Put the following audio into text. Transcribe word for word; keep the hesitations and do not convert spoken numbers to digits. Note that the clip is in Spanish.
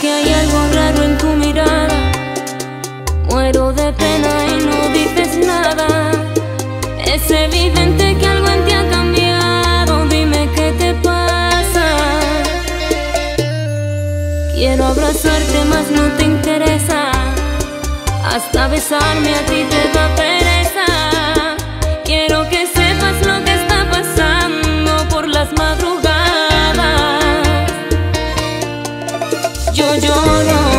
que hay algo raro en tu mirada. Muero de pena y no dices nada. Es evidente que algo en ti ha cambiado. Dime qué te pasa. Quiero abrazarte, mas no te interesa. Hasta besarme a ti te da pereza. Quiero que sepas lo que está pasando por las madrugadas. Yo lloro